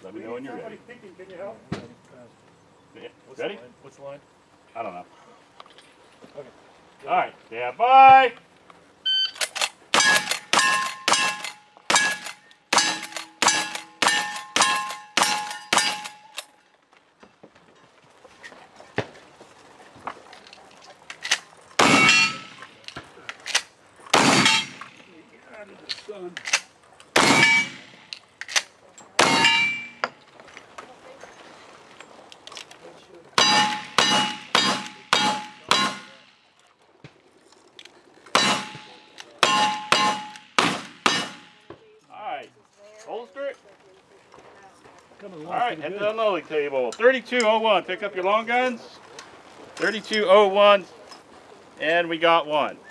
Let me know when you're ready. Thinking, can you help? Ready? Which line? I don't know. Okay. All right, stand by. Out of the sun. Holster it. All right, head to the unloading table. 3201, pick up your long guns. 3201, and we got one.